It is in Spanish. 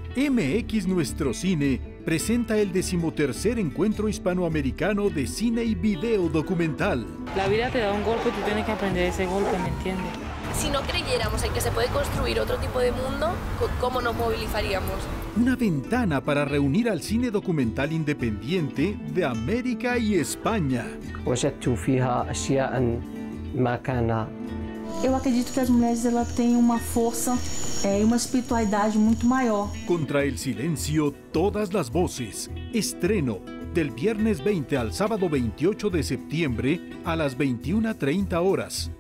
MX Nuestro Cine presenta el 13º Encuentro Hispanoamericano de Cine y Video Documental. La vida te da un golpe y tú tienes que aprender ese golpe, ¿me entiendes? Si no creyéramos en que se puede construir otro tipo de mundo, ¿cómo nos movilizaríamos? Una ventana para reunir al cine documental independiente de América y España. Eu acredito que as mulheres têm uma força e uma espiritualidade muito maior. Contra el silencio, todas las voces. Estreno del viernes 20 al sábado 28 de septiembre a las 21:30 horas.